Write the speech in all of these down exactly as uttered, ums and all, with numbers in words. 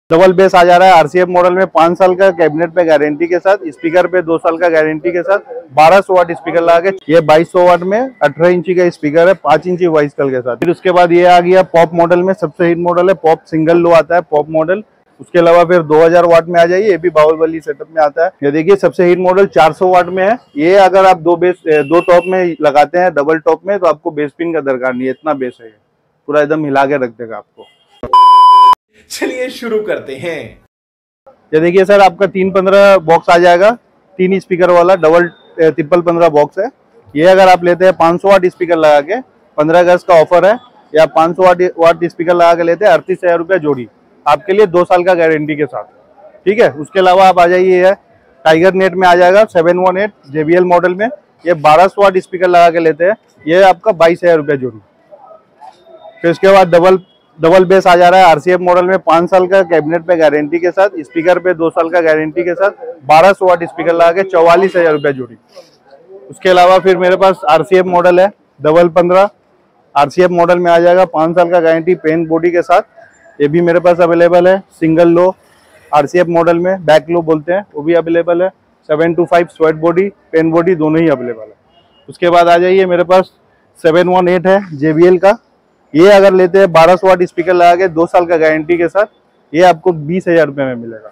Double base आ जा रहा है आरसीएफ मॉडल में, पाँच साल का कैबिनेट पे गारंटी के साथ, स्पीकर पे दो साल का गारंटी के साथ, बारह सौ वाट स्पीकर लगा के। ये बाईस सौ वाट में अठारह इंची का स्पीकर है, पांच इंची वॉइस कल के साथ। फिर उसके बाद ये आ गया पॉप मॉडल में, सबसे हिट मॉडल है पॉप, सिंगल लो आता है पॉप मॉडल। उसके अलावा फिर दो हज़ार वाट में आ जाइए, ये भी बाहुबली सेटअप में आता है। ये देखिए सबसे हिट मॉडल चार सौ वाट में है। ये अगर आप दो बेस दो टॉप में लगाते हैं, डबल टॉप में, तो आपको बेस पिन का दरकार नहीं है, इतना बेस है, पूरा एकदम हिला के रख देगा आपको। चलिए शुरू करते हैं। ये देखिए सर, आपका तीन पंद्रह बॉक्स आ जाएगा, तीन स्पीकर वाला डबल ट्रिपल पंद्रह बॉक्स है। ये अगर आप लेते हैं पाँच सौ वाट स्पीकर लगा के, पंद्रह अगस्त का ऑफर है, या पाँच सौ वाट वाट स्पीकर लगा के लेते हैं अड़तीस हजार रुपया जोड़ी, आपके लिए दो साल का गारंटी के साथ, ठीक है। उसके अलावा आप आ जाइए, टाइगर नेट में आ जाएगा seven one eight JBL model में, ये बारह सौ वाट स्पीकर लगा के लेते हैं, ये आपका बाईस हजार रुपया जोड़ी। फिर उसके बाद डबल डबल बेस आ जा रहा है आरसीएफ मॉडल में, पाँच साल का कैबिनेट पे गारंटी के साथ, स्पीकर पे दो साल का गारंटी के साथ, बारह सौ वाट स्पीकर लगा के चौवालीस हजार रुपया जोड़ी। उसके अलावा फिर मेरे पास आरसीएफ मॉडल है डबल पंद्रह, आरसीएफ मॉडल में आ जाएगा, पाँच साल का गारंटी पेन बॉडी के साथ, ये भी मेरे पास अवेलेबल है। सिंगल लो आरसीएफ मॉडल में, बैक लो बोलते हैं, वो भी अवेलेबल है। Seven two five sweat body, pen body दोनों ही अवेलेबल है। उसके बाद आ जाइए, मेरे पास सेवन वन एट है जेबीएल का, ये अगर लेते हैं बारह सौ वाट स्पीकर लगा के दो साल का गारंटी के साथ, ये आपको बीस हजार रुपये में मिलेगा।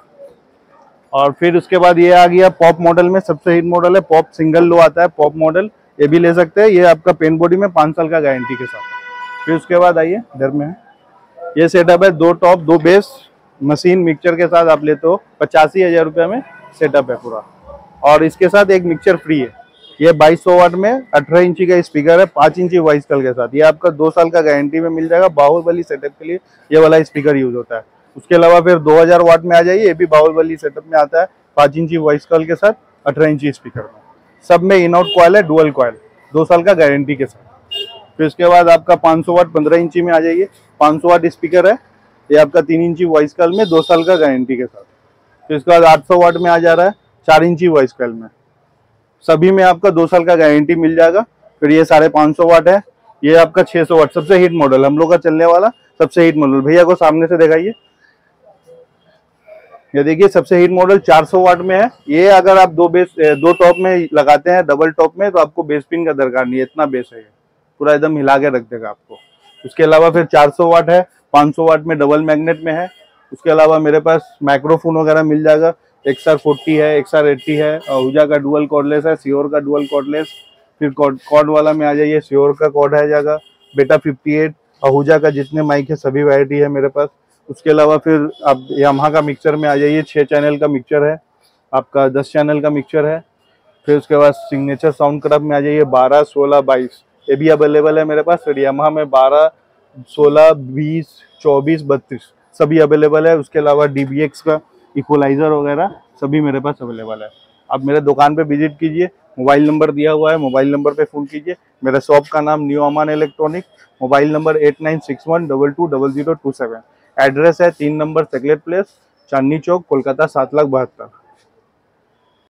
और फिर उसके बाद ये आ गया पॉप मॉडल में, सबसे हिट मॉडल है पॉप, सिंगल लो आता है पॉप मॉडल, ये भी ले सकते हैं, ये आपका पेन बॉडी में पाँच साल का गारंटी के साथ। फिर उसके बाद आइए, इधर में है ये सेटअप है, दो टॉप दो बेस मशीन मिक्सचर के साथ आप लेते हो, पचासी हजार रुपये में सेटअप है पूरा, और इसके साथ एक मिक्सचर फ्री है। ये बाईस सौ वाट में अठारह इंची का स्पीकर है, पाँच इंची वॉइस कल के साथ, ये आपका दो साल का गारंटी में मिल जाएगा। बाहुबली सेटअप के लिए ये वाला स्पीकर यूज होता है। उसके अलावा फिर दो हज़ार वाट में आ जाइए, ये भी बाहुबली सेटअप में आता है, पाँच इंची वॉइस कल के साथ, अठारह इंची स्पीकर में, सब में इन आउट कॉइल है, डुअल कॉइल, दो साल का गारंटी के साथ। फिर उसके बाद आपका पाँच सौ वाट पंद्रह इंची में आ जाइए, पाँच सौ वाट स्पीकर है, ये आपका तीन इंची वॉइस कल में, दो साल का गारंटी के साथ। फिर उसके बाद आठ सौ वाट में आ जा रहा है, चार इंची वॉइस कल में, सभी में आपका दो साल का गारंटी मिल जाएगा। फिर ये साढ़े पाँच सौ वाट है, ये आपका छह सौ वाट, सबसे हिट मॉडल हम लोग का चलने वाला सबसे हिट मॉडल। भैया को सामने से दिखाइए, ये देखिए सबसे हिट मॉडल चार सौ वाट में है। ये अगर आप दो बेस दो टॉप में लगाते हैं, डबल टॉप में, तो आपको बेस पिन का दरकार नहीं है, इतना बेस है, पूरा एकदम हिला के रख देगा आपको। उसके अलावा फिर चार सौ वाट है, पाँच सौ वाट में डबल मैग्नेट में है। उसके अलावा मेरे पास माइक्रोफोन वगैरह मिल जाएगा, एक्सआर फोर्टी है, एक्सआर एट्टी है, आहूजा का डुअल कॉर्डलेस है, सियोर का डुअल कॉर्डलेस। फिर कॉर्ड वाला में आ जाइए, सियोर का कॉर्ड है जाएगा, बेटा फिफ्टी एट, आहूजा का जितने माइक है सभी वैरायटी है मेरे पास। उसके अलावा फिर आप यामाहा का मिक्सर में आ जाइए, छः चैनल का मिक्सर है, आपका दस चैनल का मिक्सर है। फिर उसके बाद सिग्नेचर साउंड क्लब में आ जाइए, बारह सोलह बाईस, ये भी अवेलेबल है मेरे पास। फिर यामाहा में बारह सोलह बीस चौबीस बत्तीस सभी अवेलेबल है। उसके अलावा डी बी एक्स का इक्वलाइजर वगैरह सभी मेरे पास अवेलेबल है। आप मेरे दुकान पे विजिट कीजिए, मोबाइल नंबर दिया हुआ है, मोबाइल नंबर पे फ़ोन कीजिए। मेरा शॉप का नाम new Aman electronic, mobile number eight nine six one double two double zero two seven. Address है तीन नंबर सेकलेट प्लेस, चांदनी चौक, कोलकाता सात लाख बहत्तर।